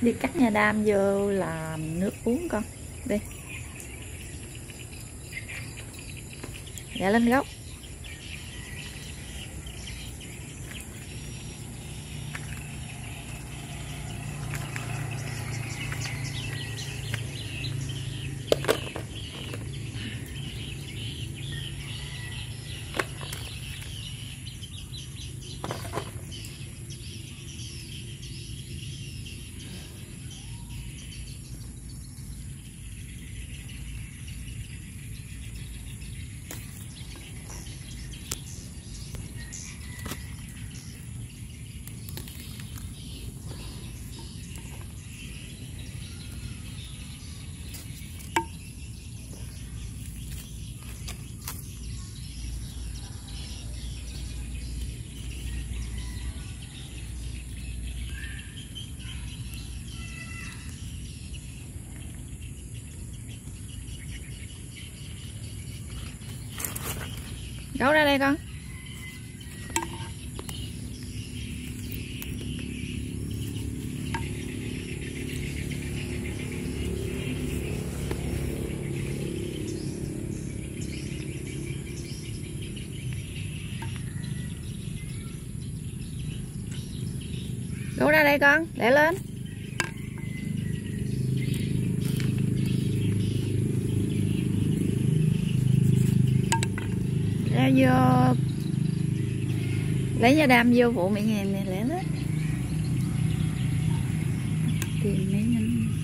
Đi cắt nha đam vô làm nước uống con. Đi. Dạ lên gốc. Gấu ra đây con. Gấu ra đây con, để lên. Ra vô. Lấy nha đam vô phụ mẹ nghe nè, lẹ lên. Tìm mấy nhanh.